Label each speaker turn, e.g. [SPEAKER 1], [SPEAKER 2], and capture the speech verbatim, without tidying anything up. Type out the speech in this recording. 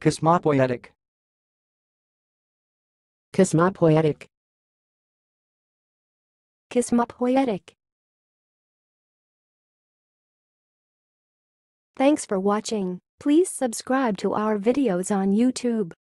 [SPEAKER 1] cosmopoietic,
[SPEAKER 2] cosmopoietic,
[SPEAKER 3] cosmopoietic. Thanks for watching. Please subscribe to our videos on YouTube.